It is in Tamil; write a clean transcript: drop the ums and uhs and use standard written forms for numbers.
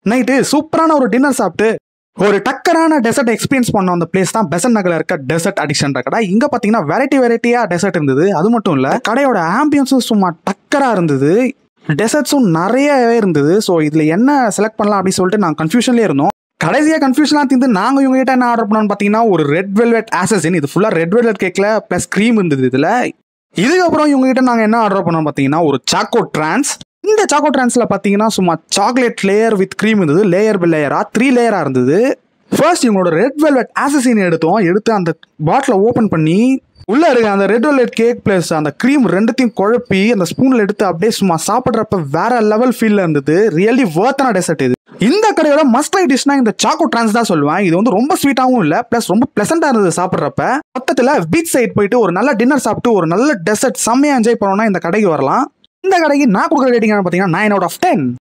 நைட்டு சூப்பரான ஒரு டின்னர் சாப்பிட்டு ஒரு டக்கரான டெசர்ட் எக்ஸ்பீரியன்ஸ் பண்ண அந்த பிளேஸ் தான் பெசன்ட் நகர்ல இருக்க டெசர்ட் அடிக்ஷன் கடை. இங்க பாத்தீங்கன்னா வெரைட்டியா டெசர்ட் இருந்தது. அது மட்டும் இல்ல, கடையோட ஆம்பியன்ஸும் சும்மா டக்கரா இருந்தது, டெசர்ட்ஸும் நிறையவே இருந்தது. ஸோ இதுல என்ன செலக்ட் பண்ணலாம் அப்படின்னு சொல்லிட்டு நாங்கள் கன்ஃபியூஷன்லேயே இருந்தோம். கடைசியா கன்ஃபியூஷனா தீர்ந்து நாங்கள் இவங்க கிட்ட என்ன ஆர்டர் பண்ணோம்னு பார்த்தீங்கன்னா ஒரு ரெட் வெல்வெட் ஆசஸின். இது ஃபுல்லா ரெட் வெல்வெட் கேக்ல பிளஸ் க்ரீம் இருந்தது இதுல. இதுக்கப்புறம் இவங்க கிட்ட நாங்கள் என்ன ஆர்டர் பண்ணோம் பார்த்தீங்கன்னா ஒரு சாக்கோ டிரான்ஸ். இந்த சாக்கோ டிரான்ஸ்ல பார்த்தீங்கன்னா சும்மா சாக்லேட் லேயர் வித் க்ரீம் இருந்தது, லேயர் பை லேயரா 3 லேயரா இருந்தது. ஃபர்ஸ்ட் இவங்களோட ரெட் வெல்வெட் ஆசஸின் எடுத்து அந்த பாட்டிலை ஓப்பன் பண்ணி உள்ள இருக்க அந்த ரெட் வெல்வெட் கேக் பிளஸ் அந்த க்ரீம் ரெண்டுத்தையும் குழப்பி அந்த ஸ்பூன்ல எடுத்து அப்படியே சும்மா சாப்பிட்றப்ப வேற லெவல் ஃபீல்ல இருந்தது. ரியலி வர்த்தான டெசர்ட் இது. இந்த கடையோட மஸ்ட் ட்ரை டிஷ்னா இந்த சாக்கோ டிரான்ஸ் தான் சொல்லுவேன். இது வந்து ரொம்ப ஸ்வீட்டாகவும் இல்லை, பிளஸ் ரொம்ப பிளசண்டா இருந்தது சாப்பிட்றப்ப. பக்கத்துல பீச் சைட் போயிட்டு ஒரு நல்ல டின்னர் சாப்பிட்டு ஒரு நல்ல டெசர்ட் செம்மையா என்ஜாய் பண்ணோம்னா இந்த கடைக்கு வரலாம். இந்த கடைக்கு நான் கொடுக்குற ரேட்டிங் பார்த்தீங்கன்னா 9 out of 10.